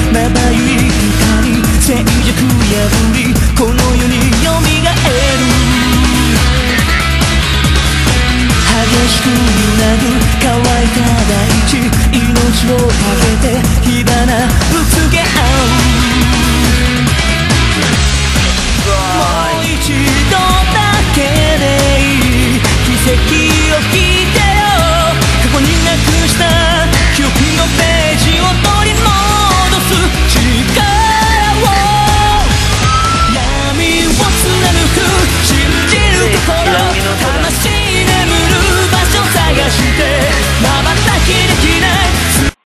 まばゆい光静寂破りこの世に蘇る激しく揺らぐ乾いた大地命をかけて